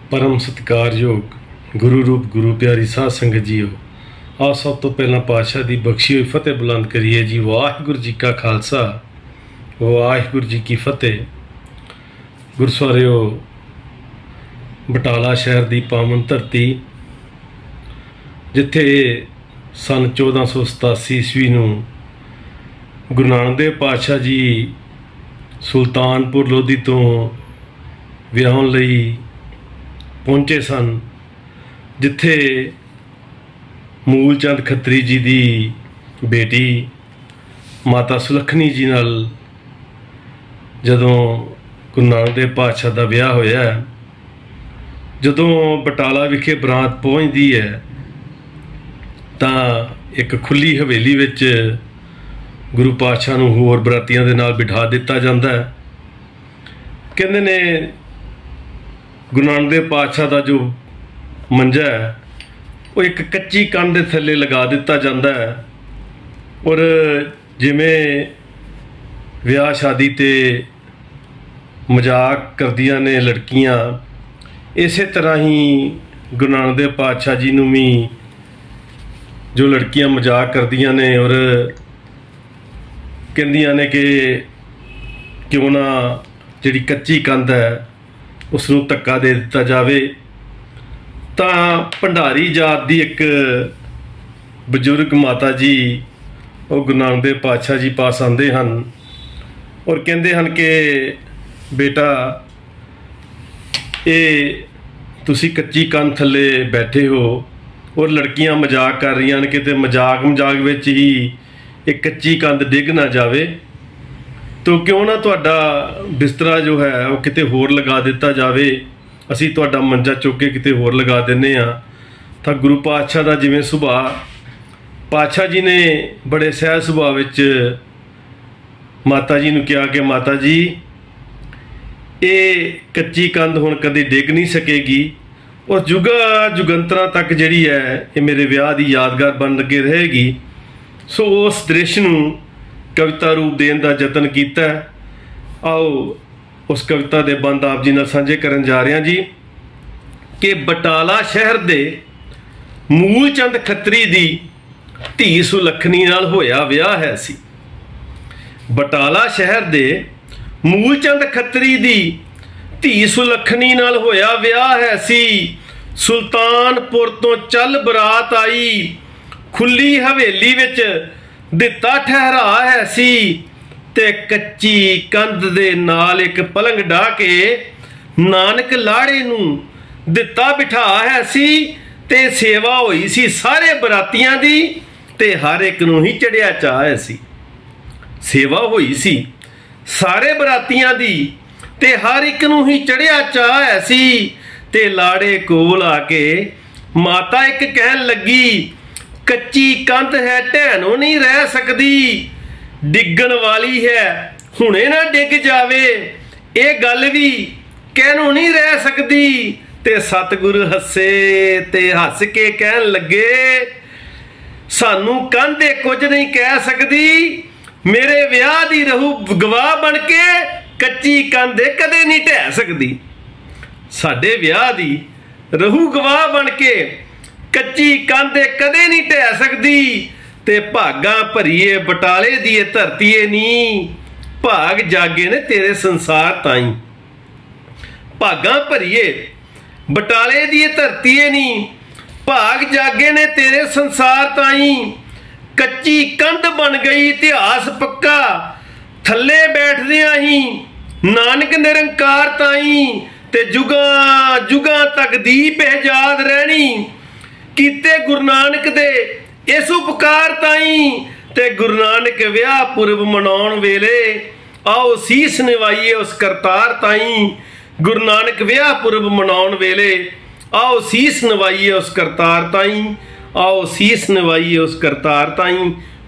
परम सत्कारयोग गुरु रूप गुरु प्यारी साध संगत जीओ, आओ सब तो पहला पातशाह की बख्शी हुई फतेह बुलंद करिए जी। वाहिगुरू जी का खालसा, वाहिगुरू जी की फतेह। गुरसवारियो, बटाला शहर की पावन धरती जिथे सन 1487 ईस्वी नूं गुरु नानक देव पातशाह जी सुल्तानपुर लोधी तो विआहण लई पहुंचे सन, जिथे मूलचंद खत्री जी की बेटी माता सुलखनी जी नाल जदों गुरु नानक देव पातशाह का विआह होया, जदों बटाला विखे बरात पहुँचती है तां एक खुली हवेली विच गुरु पातशाह नूं होर बरातियां दे नाल बिठा दिता जांदा है। कहंदे ने गुरु नानक देव पातशाह का जो मंजा है वो एक कच्ची कंध दे थल्ले लगा दिता जाता है, और जिमें विआह शादी ते मजाक करदियां ने लड़कियां, इस तरह ही गुरु नानक देव पातशाह जी नूं भी जो लड़कियां मजाक करदियां ने और कहंदियां ने कि क्यों ना जिहड़ी कच्ची कंध है उसनूं धक्का दे दिता जावे। तां भंडारी जात की एक बजुर्ग माता जी वो गुरु नानक देव पातशाह जी पास आते हैं और कहते हैं कि बेटा ये तुसी कच्ची कंध थले बैठे हो और लड़कियां मजाक कर रही हैं, किते मजाक विच ही एक कच्ची कंध डिग ना जावे, तो क्यों ना तुहाडा बिस्तरा जो है वो किते होर लगा दिता जावे, असी तुहाडा मंजा चुक के किते होर लगा दिंदे आ। तां गुरु पातशाह का जिवें सुभाअ, पातशाह जी ने बड़े सहज सुभाअ विच माता जी नूं कहा कि माता जी ये कच्ची कंध हुण कदे डिग नहीं सकेगी और जुगा जुगंतरा तक जिहड़ी है ये मेरे विआह की यादगार बन के रहेगी। सो उस दृश्य नूं कविता रूप देने का यतन किया। आओ उस कविता के बंद आप जी नाल साझे करन जा रहे हैं जी कि बटाला शहर दे मूलचंद खत्री दी धी सुलखनी नाल होया विआह है सी। बटाला शहर दे मूलचंद खत्री दी धी सुलखनी नाल होया विआह है सी। सुल्तानपुर तो चल बरात आई, खुली हवेली विच दिता ठहरा है सी। ते कच्ची कंध दे नाल एक पलंग ढा के नानक लाड़े नूं दिता बिठा है सी। ते सेवा होई सी सारे बरातियां दी ते हर एक नूं ही चढ़िया चाह है सी। सेवा होई सी सारे बरातियां दी ते हर एक नूं ही चढ़िया चाह है सी। ते लाड़े कोल आके माता एक कहन लगी, कच्ची कंध है ढहनों नहीं रह सकदी, डिगण वाली है हुणे ना डिग जावे, ये गल भी कहनों नहीं रह सकदी। ते सतगुरु हसे ते हस के कहन लगे, सानू कंध कुछ नहीं कह सकदी, मेरे विआह दी रहू गवाह बन के कच्ची कंध कदे नहीं ढह सकदी। साडे विआह दी रहू गवाह बन के कच्ची कंध कदे नहीं ढह सकदी। ते भागा भरीए बटाले दी धरती नी, भाग जागे ने तेरे संसार ताई। भागा भरीए बटाले दी धरती नी, भाग जागे ने तेरे संसार ताई। कच्ची कंध बन गई इतिहास पक्का, थल्ले बैठदियां ही नानक निरंकार ताई। ते जुगा जुगा तक दीप आजाद रहनी, कीते गुरु नानक दे इस उपकार ताई। ते गुरु नानक विआह पुरब मनाउण वेले आओ सीस निवाइए उस करतार ताई। गुरु नानक विआह पुरब मनाउण वेले आओ सीस निवाइए उस करतार ताई। आओ सीस निवाइए उस करतार ताई।